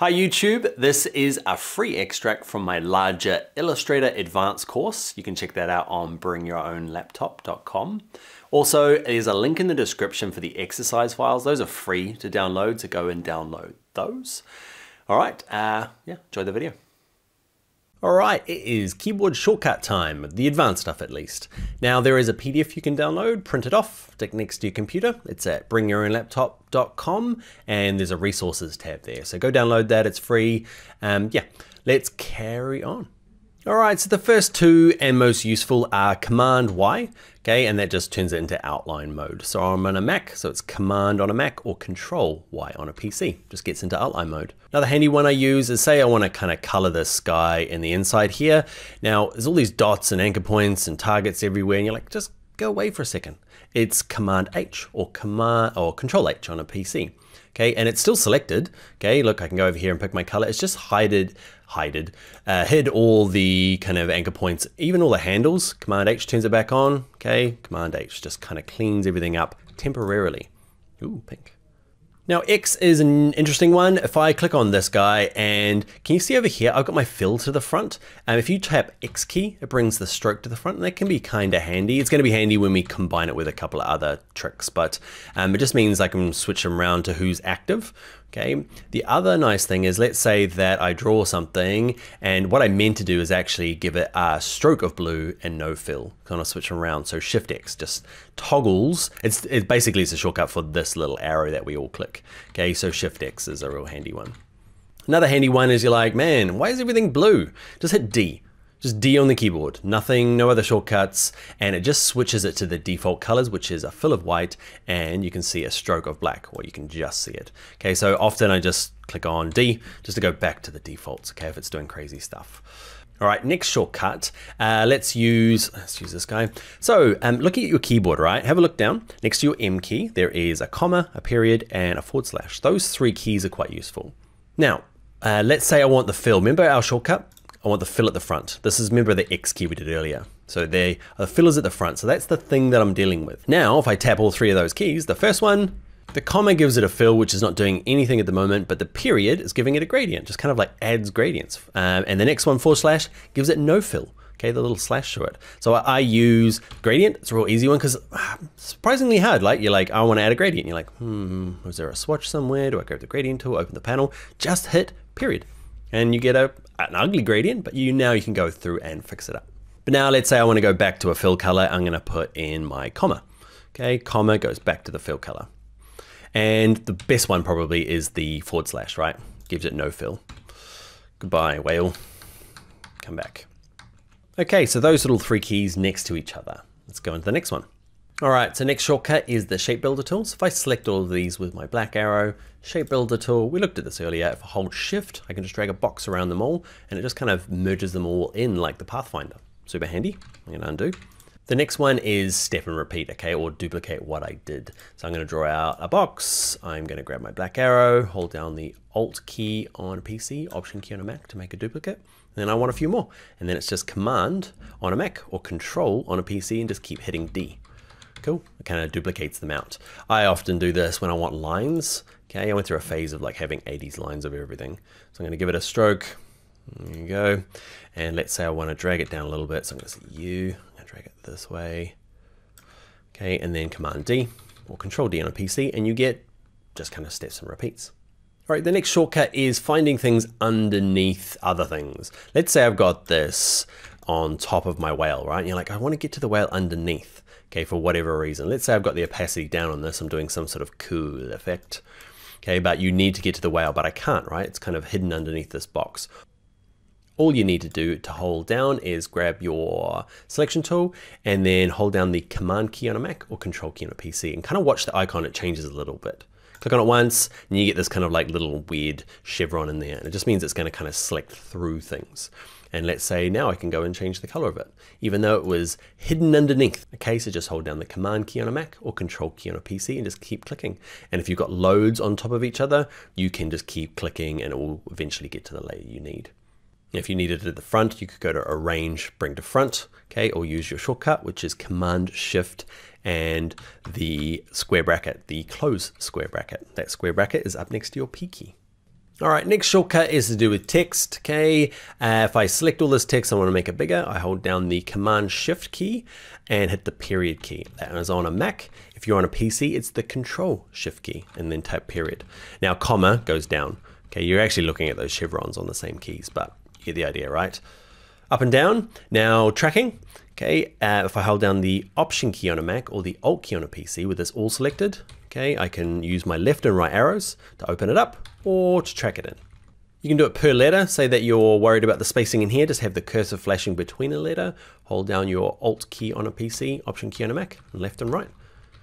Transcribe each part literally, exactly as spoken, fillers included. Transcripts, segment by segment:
Hi YouTube, this is a free extract from my larger Illustrator Advanced course. You can check that out on bring your own laptop dot com. Also, there's a link in the description for the exercise files. Those are free to download, so go and download those. All right, uh, yeah, enjoy the video. All right, it is keyboard shortcut time, the advanced stuff at least. Now there is a P D F you can download, print it off, stick next to your computer. It's at bring your own laptop dot com and there's a resources tab there. So go download that, it's free. Um, yeah, let's carry on. All right, so the first two and most useful are Command Y, okay, and that just turns it into outline mode. So I'm on a Mac, so it's Command on a Mac or Control Y on a P C, just gets into outline mode. Another handy one I use is say I want to kind of color the sky in the inside here. Now there's all these dots and anchor points and targets everywhere, and you're like, just go away for a second. It's Command H or Command or Control H on a P C. Okay, and it's still selected. Okay, look, I can go over here and pick my color. It's just hided, hided, uh, hid all the kind of anchor points, even all the handles. Command H turns it back on. Okay, Command H just kind of cleans everything up temporarily. Ooh, pink. Now X is an interesting one. If I click on this guy, and can you see over here, I've got my fill to the front. And um, if you tap X key, it brings the stroke to the front, and that can be kind of handy. It's gonna be handy when we combine it with a couple of other tricks, but um, it just means I can switch them around to who's active. Okay. The other nice thing is, let's say that I draw something, and what I meant to do is actually give it a stroke of blue and no fill. Kind of switch them around. So Shift X just toggles. It's it basically it's a shortcut for this little arrow that we all click. Okay, so Shift X is a real handy one. Another handy one is you're like, man, why is everything blue? Just hit D. Just D on the keyboard, nothing, no other shortcuts, and it just switches it to the default colors, which is a fill of white, and you can see a stroke of black, or you can just see it. Okay, so often I just click on D just to go back to the defaults, okay, if it's doing crazy stuff. All right, next shortcut, uh, let's use, let's use this guy. So um, looking at your keyboard, right, have a look down. Next to your M key, there is a comma, a period, and a forward slash. Those three keys are quite useful. Now, uh, let's say I want the fill. Remember our shortcut? I want the fill at the front. This is, remember the X key we did earlier. So there, the fill is at the front. So that's the thing that I'm dealing with. Now, if I tap all three of those keys, the first one, the comma gives it a fill, which is not doing anything at the moment, but the period is giving it a gradient, just kind of like adds gradients. Um, and the next one, forward slash, gives it no fill. Okay, the little slash to it. So I, I use gradient. It's a real easy one because uh, surprisingly hard. Like you're like, I want to add a gradient. You're like, hmm, is there a swatch somewhere? Do I grab the gradient tool, open the panel? Just hit period. And you get a, an ugly gradient, but you now you can go through and fix it up. But now let's say I want to go back to a fill color. I'm going to put in my comma. Okay, comma goes back to the fill color. And the best one probably is the forward slash, right? Gives it no fill. Goodbye, whale. Come back. Okay, so those little three keys next to each other. Let's go into the next one. All right, so next shortcut is the shape builder tool. So if I select all of these with my black arrow, shape builder tool, we looked at this earlier. If I hold shift, I can just drag a box around them all and it just kind of merges them all in like the Pathfinder. Super handy. I'm gonna undo. The next one is step and repeat, okay, or duplicate what I did. So I'm gonna draw out a box. I'm gonna grab my black arrow, hold down the Alt key on a P C, Option key on a Mac to make a duplicate. And then I want a few more. And then it's just Command on a Mac or Control on a P C and just keep hitting D. Cool, it kind of duplicates them out. I often do this when I want lines. Okay, I went through a phase of like having eighties lines of everything. So I'm gonna give it a stroke. There you go. And let's say I want to drag it down a little bit. So I'm gonna say U, I'm gonna drag it this way. Okay, and then Command D or Control D on a P C and you get just kind of steps and repeats. All right, the next shortcut is finding things underneath other things. Let's say I've got this on top of my whale, right? And you're like, I want to get to the whale underneath. Okay, for whatever reason. Let's say I've got the opacity down on this. I'm doing some sort of cool effect. Okay, but you need to get to the whale, but I can't, right? It's kind of hidden underneath this box. All you need to do to hold down is grab your selection tool and then hold down the Command key on a Mac or Control key on a P C and kind of watch the icon. It changes a little bit. Click on it once and you get this kind of like little weird chevron in there. And it just means it's going to kind of select through things. And let's say now I can go and change the color of it, even though it was hidden underneath. Okay, so just hold down the Command key on a Mac or Control key on a P C and just keep clicking. And if you've got loads on top of each other, you can just keep clicking and it will eventually get to the layer you need. If you needed it at the front, you could go to Arrange, Bring to Front, okay, or use your shortcut, which is Command Shift and the square bracket, the close square bracket. That square bracket is up next to your P key. All right, next shortcut is to do with text, okay? Uh, if I select all this text, I wanna make it bigger, I hold down the Command Shift key and hit the period key. That is on a Mac. If you're on a P C, it's the Control Shift key and then type period. Now, comma goes down. Okay, you're actually looking at those chevrons on the same keys, but you get the idea, right? Up and down. Now, tracking. Okay, uh, if I hold down the Option key on a Mac or the Alt key on a P C with this all selected, okay, I can use my left and right arrows to open it up or to track it in. You can do it per letter. Say that you're worried about the spacing in here, just have the cursor flashing between a letter, hold down your Alt key on a P C, Option key on a Mac, left and right.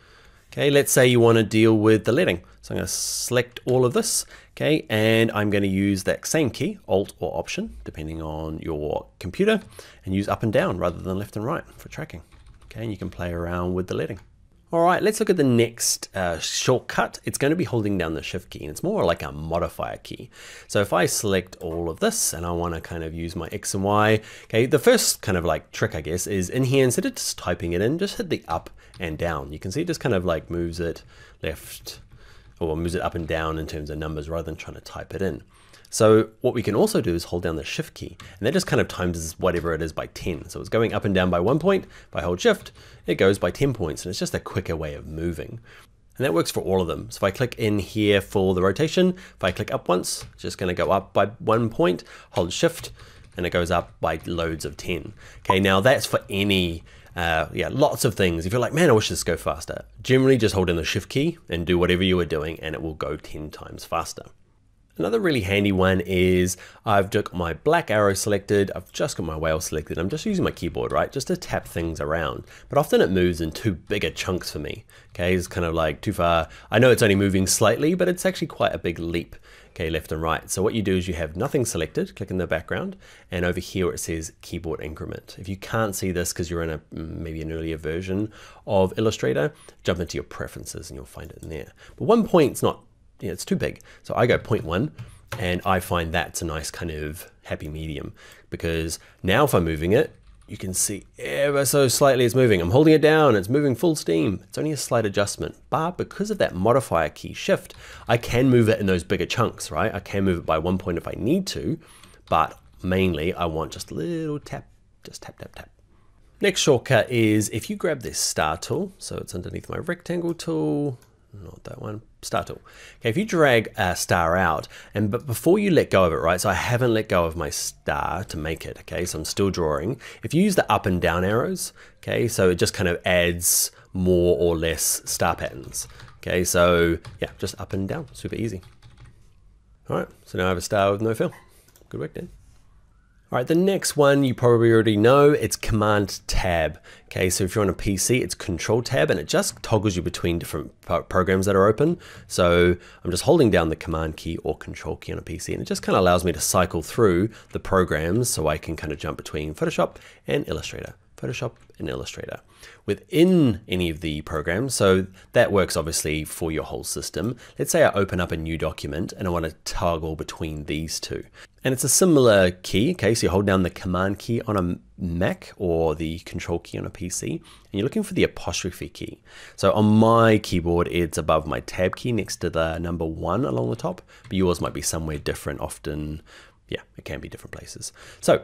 Okay, let's say you want to deal with the lettering. So I'm going to select all of this, okay, and I'm going to use that same key, Alt or Option, depending on your computer, and use up and down rather than left and right for tracking. Okay, and you can play around with the lettering. All right, let's look at the next uh, shortcut. It's going to be holding down the Shift key, and it's more like a modifier key. So if I select all of this and I want to kind of use my X and Y, okay, the first kind of like trick, I guess, is in here, instead of just typing it in, just hit the up and down. You can see it just kind of like moves it left or moves it up and down in terms of numbers rather than trying to type it in. So what we can also do is hold down the Shift key, and that just kind of times whatever it is by ten. So it's going up and down by one point. If I hold Shift, it goes by ten points, and it's just a quicker way of moving. And that works for all of them. So if I click in here for the rotation, if I click up once, it's just going to go up by one point, hold Shift, and it goes up by loads of ten. Okay, now that's for any Uh, yeah, lots of things. If you're like, man, I wish this go faster, generally just hold in the Shift key and do whatever you were doing and it will go ten times faster. Another really handy one is I've got my black arrow selected, I've just got my whale selected, I'm just using my keyboard, right, just to tap things around. But often it moves in too bigger chunks for me, okay, it's kind of like too far. I know it's only moving slightly, but it's actually quite a big leap, okay, left and right. So what you do is you have nothing selected, click in the background, and over here it says keyboard increment. If you can't see this because you're in a maybe an earlier version of Illustrator, jump into your preferences and you'll find it in there. But one point's not, yeah, it's too big. So I go zero point one, and I find that's a nice kind of happy medium, because now if I'm moving it, you can see ever so slightly it's moving. I'm holding it down, it's moving full steam. It's only a slight adjustment, but because of that modifier key Shift, I can move it in those bigger chunks, right? I can move it by one point if I need to, but mainly I want just a little tap, just tap, tap, tap. Next shortcut is if you grab this star tool, so it's underneath my rectangle tool, not that one, star tool. Okay, if you drag a star out, and but before you let go of it, right, so I haven't let go of my star to make it, okay, so I'm still drawing. If you use the up and down arrows, okay, so it just kind of adds more or less star patterns. Okay, so yeah, just up and down, super easy. All right, so now I have a star with no fill. Good work, Dan. All right, the next one you probably already know, it's Command Tab. Okay, so if you're on a P C, it's Control Tab, and it just toggles you between different programs that are open. So I'm just holding down the Command key or Control key on a P C, and it just kind of allows me to cycle through the programs so I can kind of jump between Photoshop and Illustrator. Photoshop and Illustrator within any of the programs. So that works obviously for your whole system. Let's say I open up a new document and I want to toggle between these two. And it's a similar key, okay? So you hold down the Command key on a Mac or the Control key on a P C, and you're looking for the apostrophe key. So on my keyboard, it's above my Tab key next to the number one along the top, but yours might be somewhere different. Often, yeah, it can be different places. So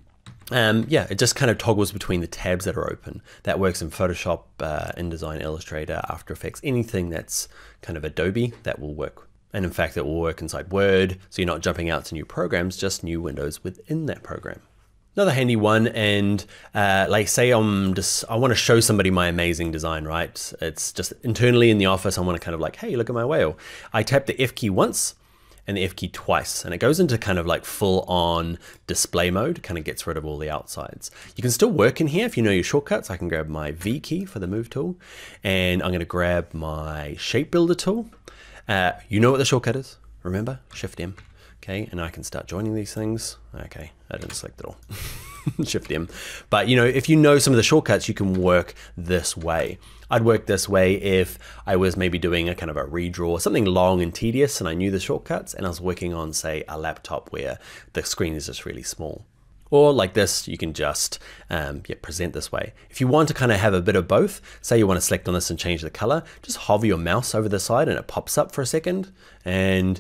Um, yeah, it just kind of toggles between the tabs that are open. That works in Photoshop, uh, InDesign, Illustrator, After Effects, anything that's kind of Adobe, that will work. And in fact, it will work inside Word, so you're not jumping out to new programs, just new windows within that program. Another handy one, and uh, like say I'm just, I want to show somebody my amazing design, right? It's just internally in the office, I want to kind of like, hey, look at my whale. I tap the F key once, and the F key twice, and it goes into kind of like full on display mode, kind of gets rid of all the outsides. You can still work in here if you know your shortcuts. I can grab my V key for the move tool, and I'm gonna grab my shape builder tool. Uh, you know what the shortcut is, remember? Shift M, okay? And I can start joining these things. Okay, I didn't select it all. Shift M. But you know, if you know some of the shortcuts, you can work this way. I'd work this way if I was maybe doing a kind of a redraw, something long and tedious, and I knew the shortcuts, and I was working on, say, a laptop where the screen is just really small. Or like this, you can just um, yeah, present this way. If you want to kind of have a bit of both, say you want to select on this and change the color, just hover your mouse over the side and it pops up for a second, and you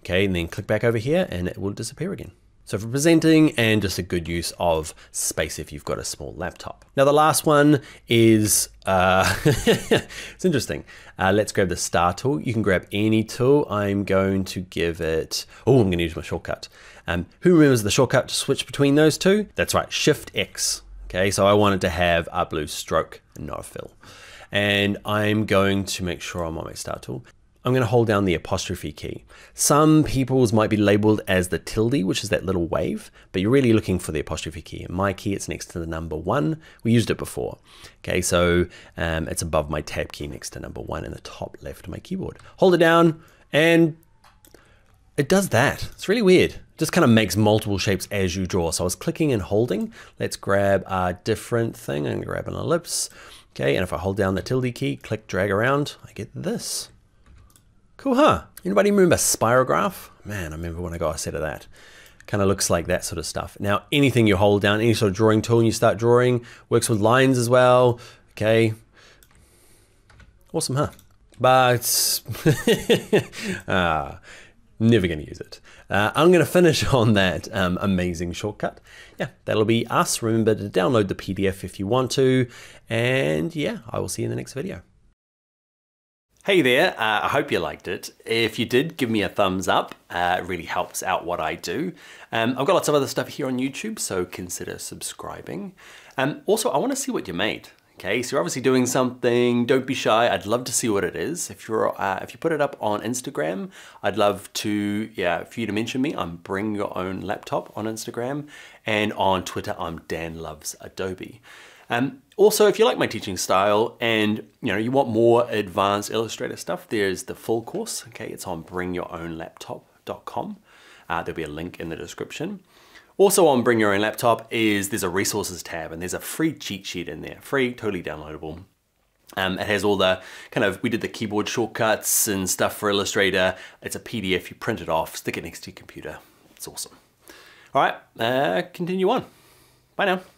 Okay, and then click back over here and it will disappear again. So for presenting and just a good use of space if you've got a small laptop. Now the last one is, uh, it's interesting. Uh, let's grab the star tool. You can grab any tool. I'm going to give it, oh, I'm gonna use my shortcut. Um, who remembers the shortcut to switch between those two? That's right, Shift X. Okay, so I wanted to have a blue stroke and not a fill. And I'm going to make sure I'm on my star tool. I'm going to hold down the apostrophe key. Some people's might be labeled as the tilde, which is that little wave, but you're really looking for the apostrophe key. In my key, it's next to the number one. We used it before. Okay, so um, it's above my tab key next to number one in the top left of my keyboard. Hold it down and it does that. It's really weird. It just kind of makes multiple shapes as you draw. So I was clicking and holding. Let's grab a different thing. I'm going to grab an ellipse. Okay, and if I hold down the tilde key, click, drag around, I get this. Cool, huh? Anybody remember spirograph? Man, I remember when I got a set of that. Kind of looks like that sort of stuff. Now, anything you hold down, any sort of drawing tool and you start drawing, works with lines as well. Okay. Awesome, huh? But, ah, never gonna use it. Uh, I'm gonna finish on that um, amazing shortcut. Yeah, that'll be us. Remember to download the P D F if you want to. And yeah, I will see you in the next video. Hey there, uh, I hope you liked it. If you did, give me a thumbs up. Uh, it really helps out what I do. Um, I've got lots of other stuff here on YouTube, so consider subscribing. Um, also, I want to see what you made. Okay, so you're obviously doing something. Don't be shy. I'd love to see what it is. If you're, uh, if you put it up on Instagram, I'd love to, yeah, for you to mention me. I'm Bring Your Own Laptop on Instagram, and on Twitter, I'm Dan Loves Adobe. Um, also, if you like my teaching style and you know you want more advanced Illustrator stuff, there's the full course. Okay, it's on bring your own laptop dot com. Uh, there'll be a link in the description. Also on Bring Your Own Laptop is there's a resources tab and there's a free cheat sheet in there, free, totally downloadable. Um, it has all the kind of, we did the keyboard shortcuts and stuff for Illustrator. It's a P D F, you print it off, stick it next to your computer. It's awesome. All right, uh, continue on. Bye now.